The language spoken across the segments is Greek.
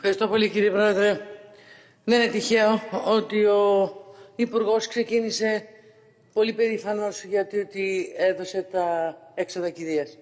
Ευχαριστώ πολύ, κύριε Πρόεδρε. Δεν είναι τυχαίο ότι ο Υπουργός ξεκίνησε πολύ περήφανος γιατί ότι έδωσε τα έξοδα κηδείας,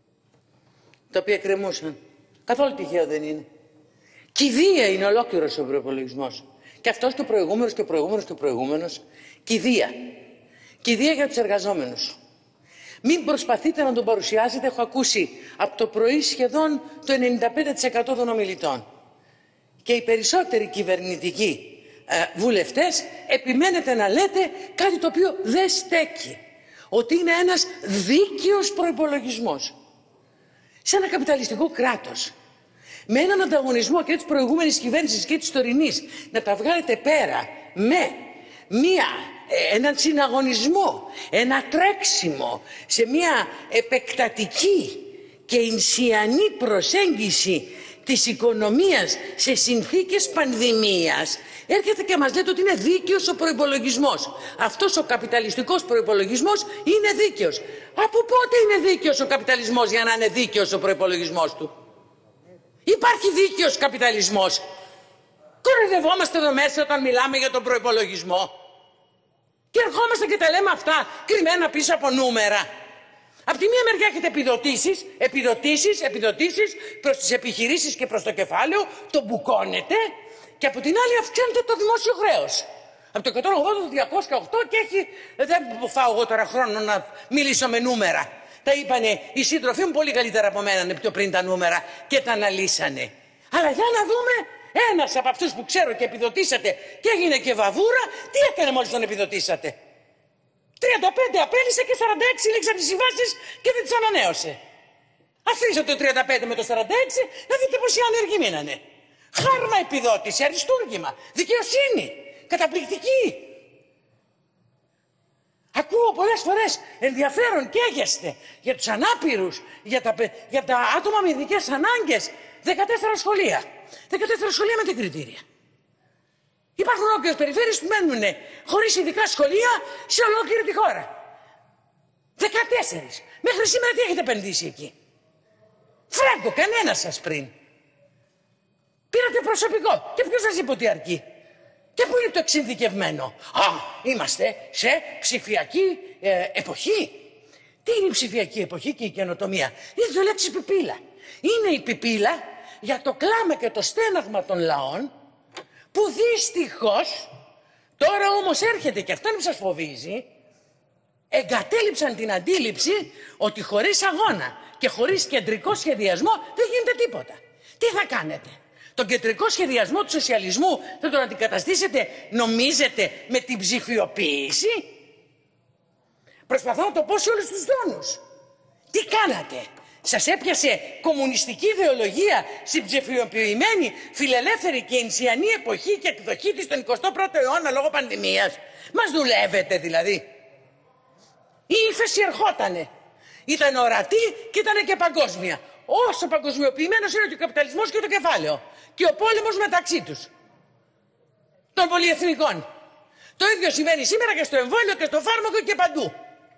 τα οποία κρεμούσαν. Καθόλου τυχαίο δεν είναι. Κηδεία είναι ολόκληρος ο προϋπολογισμός. Και αυτός και ο προηγούμενος και ο προηγούμενος και ο προηγούμενος. Κηδεία. Κηδεία για τους εργαζόμενους. Μην προσπαθείτε να τον παρουσιάσετε. Έχω ακούσει από το πρωί σχεδόν το 95% των ομιλητών. Και οι περισσότεροι κυβερνητικοί βουλευτές επιμένετε να λέτε κάτι το οποίο δεν στέκει. Ότι είναι ένας δίκαιος προϋπολογισμός. Σε ένα καπιταλιστικό κράτος, με έναν ανταγωνισμό και της προηγούμενης κυβέρνησης και της τωρινής, να τα βγάλετε πέρα με έναν συναγωνισμό, ένα τρέξιμο σε μια επεκτατική και ινσιανή προσέγγιση της οικονομίας σε συνθήκες πανδημίας, έρχεται και μας λέτε ότι είναι δίκαιος ο προϋπολογισμός. Αυτός ο καπιταλιστικός προϋπολογισμός είναι δίκαιος. Από πότε είναι δίκαιος ο καπιταλισμός για να είναι δίκαιος ο προϋπολογισμός του? Υπάρχει δίκαιος καπιταλισμός? Κοροϊδευόμαστε εδώ μέσα όταν μιλάμε για τον προϋπολογισμό και ερχόμαστε και τα λέμε αυτά κρυμμένα πίσω από νούμερα. Από τη μία μεριά έχετε επιδοτήσεις προς τις επιχειρήσεις και προς το κεφάλαιο, το μπουκώνετε, και από την άλλη αυξάνετε το δημόσιο χρέος. Από το 180 το 208 και έχει... Δεν φάω εγώ τώρα χρόνο να μιλήσω με νούμερα. Τα είπανε οι σύντροφοί μου πολύ καλύτερα από μένα πιο πριν τα νούμερα και τα αναλύσανε. Αλλά για να δούμε, ένας από αυτούς που ξέρω και επιδοτήσατε και έγινε και βαβούρα, τι έκανε μόλις τον επιδοτήσατε? 35 απέλυσε και 46 λήξαν τις συμβάσεις και δεν τις ανανέωσε. Αφήσατε το 35 με το 46, να δείτε πόσοι άνεργοι μείνανε. Χάρμα επιδότηση, αριστούργημα, δικαιοσύνη, καταπληκτική. Ακούω πολλές φορές ενδιαφέρον και έγεστε για τους ανάπηρους, για τα άτομα με ειδικές ανάγκες. 14 σχολεία. 14 σχολεία με τι κριτήρια? Υπάρχουν όποιες περιφέρειες που μένουν χωρίς ειδικά σχολεία σε ολόκληρη τη χώρα. 14. Μέχρι σήμερα τι έχετε επενδύσει εκεί? Φράγκο, κανένας σας πριν. Πήρατε προσωπικό. Και ποιος σας είπε ότι αρκεί? Και πού είναι το εξειδικευμένο? Είμαστε σε ψηφιακή εποχή. Τι είναι η ψηφιακή εποχή και η καινοτομία? Είναι το λέξη πιπίλα. Είναι η πιπίλα για το κλάμα και το στέναγμα των λαών, που δυστυχώς, τώρα όμως έρχεται και αυτό μην σας φοβίζει, εγκατέλειψαν την αντίληψη ότι χωρίς αγώνα και χωρίς κεντρικό σχεδιασμό δεν γίνεται τίποτα. Τι θα κάνετε? Τον κεντρικό σχεδιασμό του σοσιαλισμού θα τον αντικαταστήσετε, νομίζετε, με την ψηφιοποίηση? Προσπαθώ να το πω σε όλους τους τόνους. Τι κάνατε? Σας έπιασε κομμουνιστική ιδεολογία στην ψηφιοποιημένη, φιλελεύθερη και ενσιανή εποχή και εκδοχή της τον 21ο αιώνα λόγω πανδημίας? Μας δουλεύετε δηλαδή? Η ύφεση ερχότανε. Ήταν ορατή και ήταν και παγκόσμια. Όσο παγκοσμιοποιημένος είναι και ο καπιταλισμός και το κεφάλαιο. Και ο πόλεμος μεταξύ τους. Των πολυεθνικών. Το ίδιο συμβαίνει σήμερα και στο εμβόλιο και στο φάρμακο και παντού.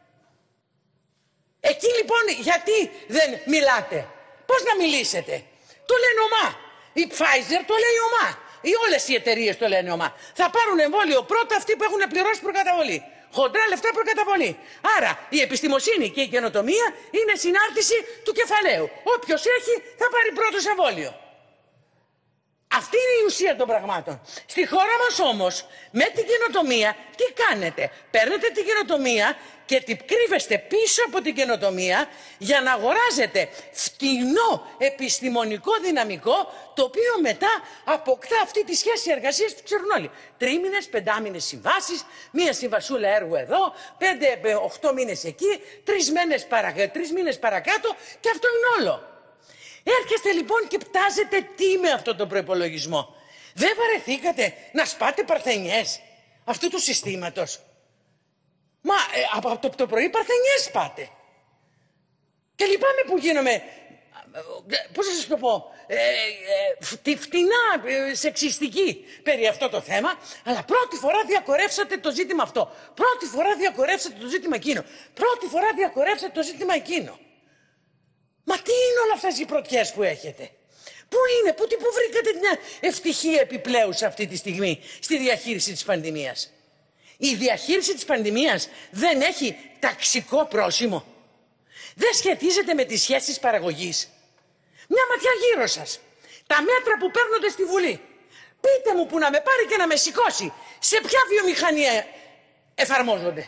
Εκεί λοιπόν γιατί δεν μιλάτε? Πώς να μιλήσετε? Το λένε ομά. Η Pfizer το λέει ομά. Ή όλες οι εταιρείες το λένε ομά. Θα πάρουν εμβόλιο πρώτα αυτοί που έχουν πληρώσει προκαταβολή. Χοντρά λεφτά προκαταβολή. Άρα η επιστημοσύνη και η καινοτομία είναι συνάρτηση του κεφαλαίου. Όποιος έχει θα πάρει πρώτος εμβόλιο. Αυτή είναι η ουσία των πραγμάτων. Στη χώρα μας όμως, με την καινοτομία, τι κάνετε? Παίρνετε την καινοτομία και την κρύβεστε πίσω από την καινοτομία για να αγοράζετε φτηνό επιστημονικό δυναμικό, το οποίο μετά αποκτά αυτή τη σχέση εργασίας που ξέρουν όλοι. 3 μήνες, 5 συμβάσεις, μία συμβασούλα έργου εδώ, 5-8 μήνες εκεί, 3 μήνες παρακάτω και αυτό είναι όλο. Έρχεστε λοιπόν και πτάζετε τι με αυτόν τον προϋπολογισμό? Δεν βαρεθήκατε να σπάτε παρθενιές αυτού του συστήματος? Μα από το πρωί παρθενιές σπάτε. Και λυπάμαι που γίνομαι, πώς θα σας το πω, φτηνά σεξιστική περί αυτό το θέμα, αλλά πρώτη φορά διακορεύσατε το ζήτημα αυτό. Πρώτη φορά διακορεύσατε το ζήτημα εκείνο. Πρώτη φορά διακορεύσατε το ζήτημα εκείνο. Μα τι είναι όλα αυτές οι πρωτιές που έχετε? Πού είναι, πού βρήκατε μια ευτυχία επιπλέον σε αυτή τη στιγμή στη διαχείριση της πανδημίας? Η διαχείριση της πανδημίας δεν έχει ταξικό πρόσημο. Δεν σχετίζεται με τις σχέσεις παραγωγής. Μια ματιά γύρω σας. Τα μέτρα που παίρνονται στη Βουλή. Πείτε μου που να με πάρει και να με σηκώσει. Σε ποια βιομηχανία εφαρμόζονται?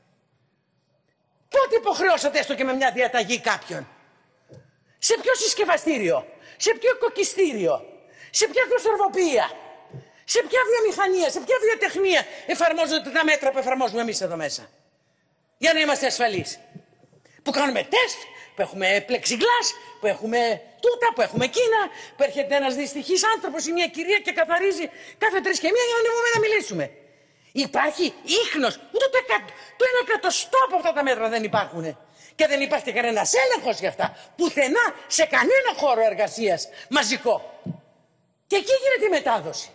Πότε υποχρεώσατε έστω και με μια διαταγή κάποιον? Σε ποιο συσκευαστήριο? Σε ποιο κοκκιστήριο? Σε ποια κονσερβοποιία? Σε ποια βιομηχανία, σε ποια βιοτεχνία εφαρμόζονται τα μέτρα που εφαρμόζουμε εμείς εδώ μέσα? Για να είμαστε ασφαλείς. Που κάνουμε τεστ, που έχουμε πλεξιγκλάς, που έχουμε τούτα, που έχουμε εκείνα, που έρχεται ένας δυστυχής άνθρωπος ή μια κυρία και καθαρίζει κάθε 3 και 1 για να ανεβούμε να μιλήσουμε. Υπάρχει ίχνος, ούτε το 1/100 από αυτά τα μέτρα δεν υπάρχουν. Και δεν υπάρχει κανένας έλεγχος για αυτά. Πουθενά, σε κανένα χώρο εργασίας μαζικό. Και εκεί γίνεται η μετάδοση.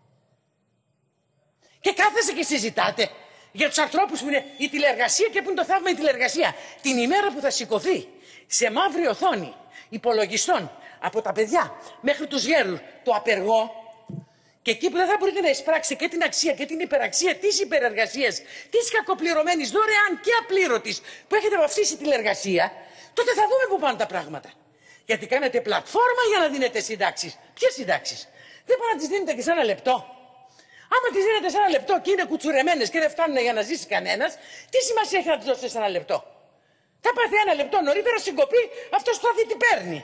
Και κάθεστε και συζητάτε για τους ανθρώπους που είναι η τηλεεργασία και που είναι το θαύμα η τηλεεργασία. Την ημέρα που θα σηκωθεί σε μαύρη οθόνη υπολογιστών από τα παιδιά μέχρι τους γέρους το απεργό, και εκεί που δεν θα μπορείτε να εισπράξετε και την αξία και την υπεραξία της υπερεργασίας, της κακοπληρωμένης, δωρεάν και απλήρωτης που έχετε βαφτίσει τηλεεργασία, τότε θα δούμε πού πάνε τα πράγματα. Γιατί κάνετε πλατφόρμα για να δίνετε συντάξεις. Ποιες συντάξεις? Δεν μπορεί να τις δίνετε και σε 1 λεπτό. Άμα τις δίνετε σε 1 λεπτό και είναι κουτσουρεμένες και δεν φτάνουν για να ζήσει κανένας, τι σημασία έχει να τις δώσετε σε 1 λεπτό? Θα πάθει 1 λεπτό νωρίτερα συγκοπή, αυτός θα δει τι παίρνει.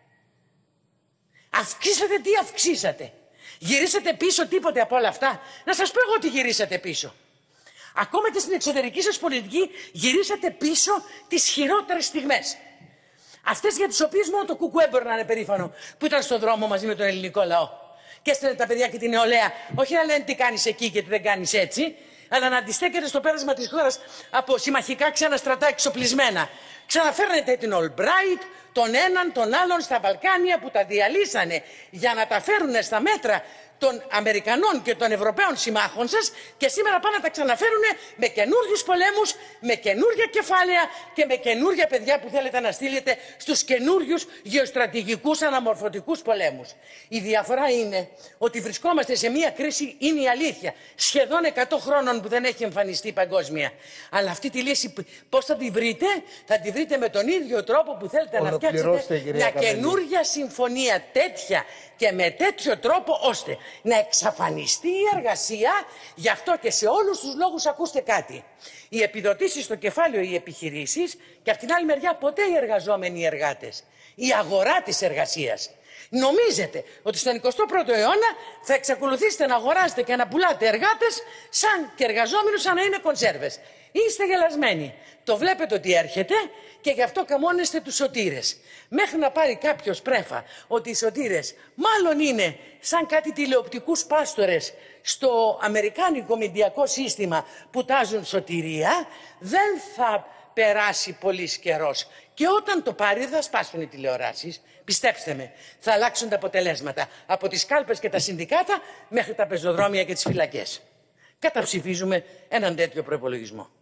Αυξήσατε τι αυξήσατε? Γυρίσατε πίσω τίποτε από όλα αυτά? Να σας πω εγώ τι γυρίσατε πίσω. Ακόμα και στην εξωτερική σας πολιτική γυρίσατε πίσω τις χειρότερες στιγμές. Αυτές για τις οποίες μόνο το κουκουέ μπορεί να είναι περήφανο, που ήταν στον δρόμο μαζί με τον ελληνικό λαό. Και έστελνε τα παιδιά και την νεολαία, όχι να λένε τι κάνεις εκεί και τι δεν κάνεις έτσι, αλλά να αντιστέκεται στο πέρασμα της χώρας από συμμαχικά ξένα στρατά εξοπλισμένα. Ξαναφέρνετε την Ολμπράιτ, τον έναν, τον άλλον στα Βαλκάνια που τα διαλύσανε για να τα φέρουν στα μέτρα των Αμερικανών και των Ευρωπαίων συμμάχων σας, και σήμερα πάνε να τα ξαναφέρουν με καινούριους πολέμους, με καινούργια κεφάλαια και με καινούργια παιδιά που θέλετε να στείλετε στους καινούριους γεωστρατηγικούς αναμορφωτικούς πολέμους. Η διαφορά είναι ότι βρισκόμαστε σε μια κρίση, είναι η αλήθεια, σχεδόν 100 χρόνων που δεν έχει εμφανιστεί παγκόσμια. Αλλά αυτή τη λύση πώς θα τη βρείτε? Θα τη βρείτε με τον ίδιο τρόπο που θέλετε να φτιάξετε μια καινούργια συμφωνία τέτοια και με τέτοιο τρόπο ώστε να εξαφανιστεί η εργασία. Γι' αυτό και σε όλους τους λόγους ακούστε κάτι. Οι επιδοτήσεις στο κεφάλαιο, οι επιχειρήσεις, και από την άλλη μεριά ποτέ οι εργαζόμενοι οι εργάτες. Η αγορά της εργασίας. Νομίζετε ότι στον 21ο αιώνα θα εξακολουθήσετε να αγοράζετε και να πουλάτε εργάτες σαν και εργαζόμενους σαν να είναι κονσέρβες? Είστε γελασμένοι. Το βλέπετε ότι έρχεται και γι' αυτό καμώνεστε τους σωτήρες. Μέχρι να πάρει κάποιος πρέφα ότι οι σωτήρες μάλλον είναι σαν κάτι τηλεοπτικούς πάστορες στο αμερικάνικο μηντιακό σύστημα που τάζουν σωτηρία, δεν θα περάσει πολύς καιρός. Και όταν το πάρει δεν θα σπάσουν οι τηλεοράσεις. Πιστέψτε με, θα αλλάξουν τα αποτελέσματα. Από τις κάλπες και τα συνδικάτα μέχρι τα πεζοδρόμια και τις φυλακές. Καταψηφίζουμε έναν τέτοιο προϋπολογισμό.